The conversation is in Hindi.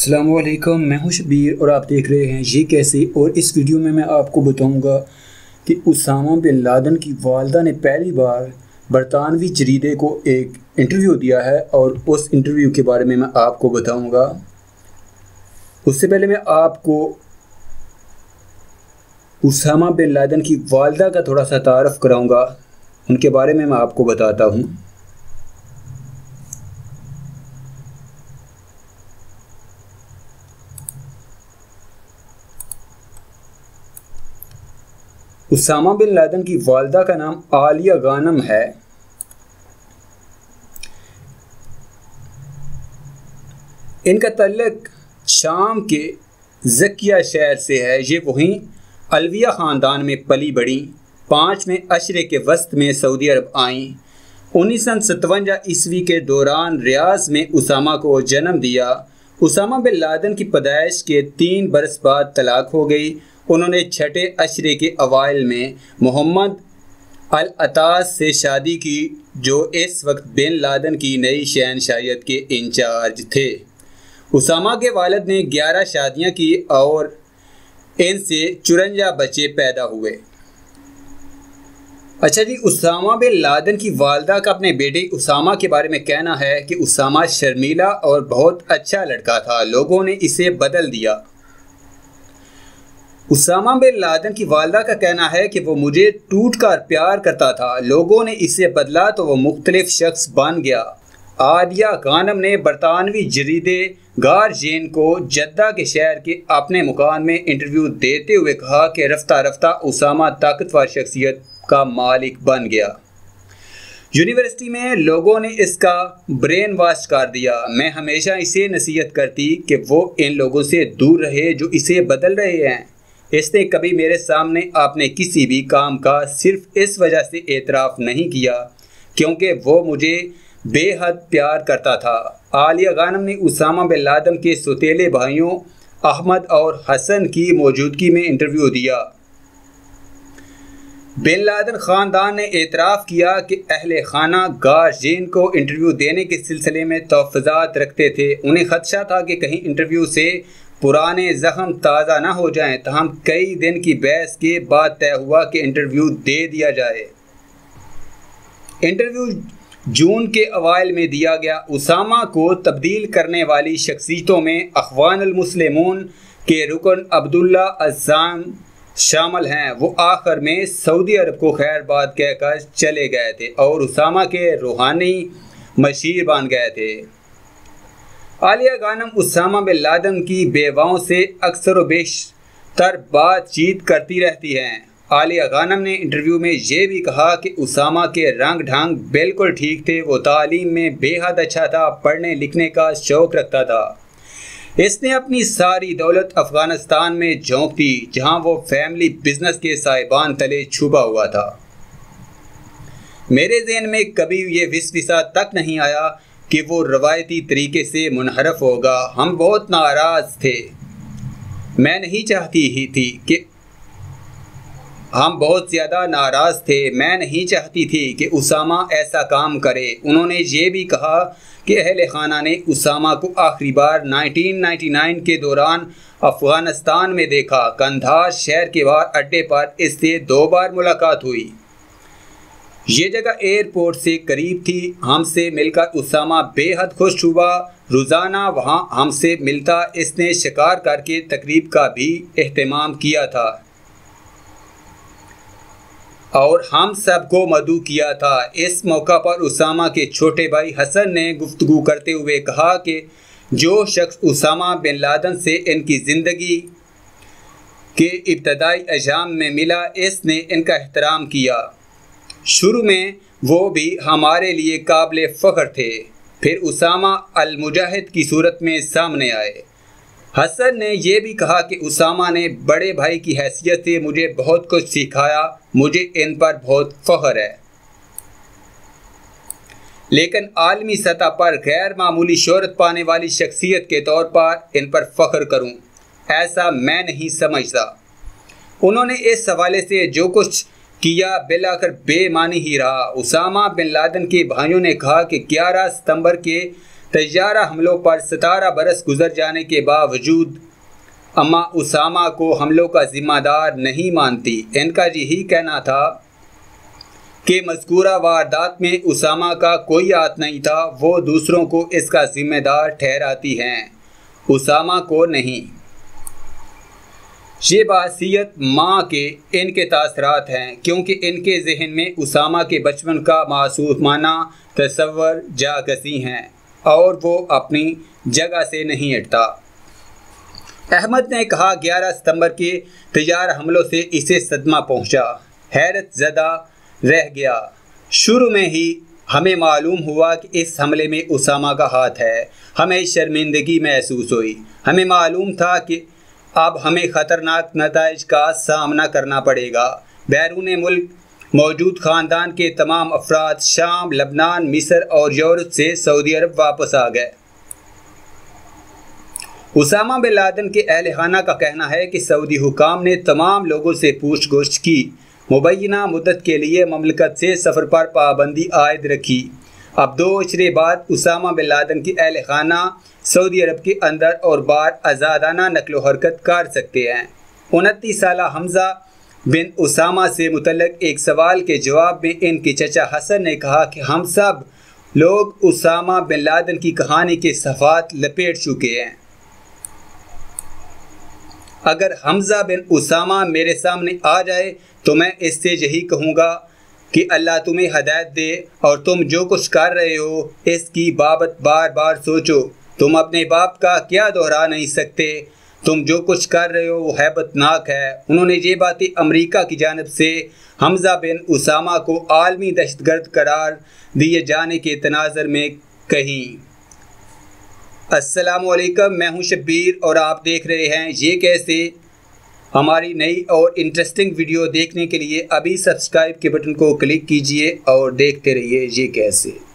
अस्सलामुअलैकुम, मैं हूं शबीर और आप देख रहे हैं ये कैसे। और इस वीडियो में मैं आपको बताऊंगा कि उसामा बिन लादेन की वालदा ने पहली बार बरतानवी जरीदे को एक इंटरव्यू दिया है और उस इंटरव्यू के बारे में मैं आपको बताऊंगा। उससे पहले मैं आपको उसामा बिन लादेन की वालदा का थोड़ा सा तारफ़ कराऊंगा, उनके बारे में मैं आपको बताता हूँ। उसामा बिन लादेन की वालदा का नाम आलिया गानम है। इनका तल्लुक शाम के ज़किया शहर से है। ये वहीं अलविया ख़ानदान में पली बढ़ी। 5वें अशरे के वस्त में सऊदी अरब आईं। 1957 ईस्वी के दौरान रियाज में उसामा को जन्म दिया। उसामा बिन लादेन की पैदाइश के 3 बरस बाद तलाक हो गई। उन्होंने 6ठे अशरे के अवाइल में मोहम्मद अल अतास से शादी की, जो इस वक्त बिन लादेन की नई शहनशाहियत के इंचार्ज थे। उसामा के वालिद ने 11 शादियां की और इनसे 54 बच्चे पैदा हुए। अच्छा जी, उसामा बिन लादेन की वालदा का अपने बेटे उसामा के बारे में कहना है कि उसामा शर्मीला और बहुत अच्छा लड़का था, लोगों ने इसे बदल दिया। उसामा बिन लादेन की वालदा का कहना है कि वो मुझे टूट कर प्यार करता था, लोगों ने इसे बदला तो वो मुख्तलिफ शख्स बन गया। आलिया गानम ने बरतानवी जरीदे गार्जियन को जद्दा के शहर के अपने मकान में इंटरव्यू देते हुए कहा कि रफ्ता रफ्ता उसामा ताकतवर शख्सियत का मालिक बन गया। यूनिवर्सिटी में लोगों ने इसका ब्रेन वॉश कर दिया। मैं हमेशा इसे नसीहत करती कि वो इन लोगों से दूर रहे जो इसे बदल रहे हैं। इसने कभी मेरे सामने आपने किसी भी काम का सिर्फ इस वजह से एतराफ़ नहीं किया क्योंकि वो मुझे बेहद प्यार करता था। आलिया गानम ने उसामा बिन लादेन के सौतेले भाइयों अहमद और हसन की मौजूदगी में इंटरव्यू दिया। बिन लादेन ख़ानदान ने एतराफ़ किया कि अहले खाना गार्जियन को इंटरव्यू देने के सिलसिले में तहफ़्फ़ुज़ात रखते थे। उन्हें ख़दशा था कि कहीं इंटरव्यू से पुराने ज़ख्म ताज़ा ना हो जाएं। तहम कई दिन की बहस के बाद तय हुआ कि इंटरव्यू दे दिया जाए। इंटरव्यू जून के अवाइल में दिया गया। उसामा को तब्दील करने वाली शख्सियतों में अख़वानुल मुस्लिमून के रुकन अब्दुल्ला अज़्ज़ाम शामिल हैं। वो आखिर में सऊदी अरब को खैरबाद कहकर चले गए थे और उसामा के रूहानी मशीर बन गए थे। Alia Ghanem Osama bin Laden की बेवाओं से अक्सर व बेशतर बातचीत करती रहती हैं। आलिया गानम ने इंटरव्यू में ये भी कहा कि उसामा के रंग ढंग बिल्कुल ठीक थे। वो तालीम में बेहद अच्छा था, पढ़ने लिखने का शौक़ रखता था। इसने अपनी सारी दौलत अफ़गानिस्तान में झोंक दी, जहाँ वो फैमिली बिजनेस के साहिबान तले छुपा हुआ था। मेरे ज़हन में कभी ये विस्विसा तक नहीं आया कि वो रवायती तरीके से मुनहरफ होगा। हम बहुत नाराज़ थे। मैं नहीं चाहती ही थी कि हम बहुत ज़्यादा नाराज़ थे। मैं नहीं चाहती थी कि उसामा ऐसा काम करे। उन्होंने ये भी कहा कि अहले खाना ने उसामा को आखिरी बार 1999 के दौरान अफ़गानिस्तान में देखा। कंधार शहर के बाहर अड्डे पर इससे 2 बार मुलाकात हुई। ये जगह एयरपोर्ट से करीब थी। हमसे मिलकर उसामा बेहद खुश हुआ। रोज़ाना वहाँ हमसे मिलता। इसने शिकार करके तकरीब का भी एहतमाम किया था और हम सबको मदऊ किया था। इस मौका पर उसामा के छोटे भाई हसन ने गुफ्तगू करते हुए कहा कि जो शख्स उसामा बिन लादेन से इनकी ज़िंदगी के इब्तदाई अय्याम में मिला, इसने इनका एहतराम किया। शुरू में वो भी हमारे लिए काबिल फ़ख्र थे, फिर उसामा अल मुजाहिद की सूरत में सामने आए। हसन ने यह भी कहा कि उसामा ने बड़े भाई की हैसियत से मुझे बहुत कुछ सिखाया। मुझे इन पर बहुत फ़ख्र है, लेकिन आलमी सतह पर गैर मामूली शोहरत पाने वाली शख्सियत के तौर पर इन पर फ़ख्र करूं, ऐसा मैं नहीं समझता। उन्होंने इस हवाले से जो कुछ किया बिलाकर बेमानी ही रहा। उसामा बिन लादेन के भाइयों ने कहा कि 11 सितंबर के तैयारा हमलों पर 17 बरस गुजर जाने के बावजूद अम्मा उसामा को हमलों का जिम्मेदार नहीं मानती। इनका यही कहना था कि मज़कूरा वारदात में उसामा का कोई हाथ नहीं था, वो दूसरों को इसका जिम्मेदार ठहराती हैं, उसामा को नहीं। ये बासियत माँ के इनके तासरात हैं, क्योंकि इनके जहन में उसामा के बचपन का मासूमाना तस्वर जागसी हैं और वो अपनी जगह से नहीं हटता। अहमद ने कहा, 11 सितंबर के तैयार हमलों से इसे सदमा पहुंचा, हैरत ज़दा रह गया। शुरू में ही हमें मालूम हुआ कि इस हमले में उसामा का हाथ है। हमें शर्मिंदगी महसूस हुई। हमें मालूम था कि अब हमें ख़तरनाक नताइज का सामना करना पड़ेगा। बैरून मुल्क मौजूद ख़ानदान के तमाम अफराद शाम, लबनान, मिस्र और यूरोप से सऊदी अरब वापस आ गए। उसामा बिन लादेन के अहल खाना का कहना है कि सऊदी हुकाम ने तमाम लोगों से पूछगछ की, मुबैना मुद्दत के लिए ममलकत से सफ़र पर पाबंदी आयद रखी। अब 2 अशरे बाद उसामा बिन लादेन की अहल खाना सऊदी अरब के अंदर और बाहर आज़ादाना नकलो हरकत कर सकते हैं। 29 साल हमज़ा बिन उसामा से मुतल्लिक़ एक सवाल के जवाब में इनके चचा हसन ने कहा कि हम सब लोग उसामा बिन लादेन की कहानी के सफ़ात लपेट चुके हैं। अगर हमज़ा बिन उसामा मेरे सामने आ जाए तो मैं इससे यही कहूँगा कि अल्लाह तुम्हें हदायत दे और तुम जो कुछ कर रहे हो इसकी बाबत बार बार सोचो। तुम अपने बाप का क्या दोहरा नहीं सकते। तुम जो कुछ कर रहे हो वो हैबतनाक है। उन्होंने ये बातें अमेरिका की जानिब से हमज़ा बिन उसामा को आलमी दहशतगर्द करार दिए जाने के तनाज़र में कहीं। अस्सलामुअलैकुम, मैं हूं शब्बीर और आप देख रहे हैं ये कैसे। हमारी नई और इंटरेस्टिंग वीडियो देखने के लिए अभी सब्सक्राइब के बटन को क्लिक कीजिए और देखते रहिए ये कैसे।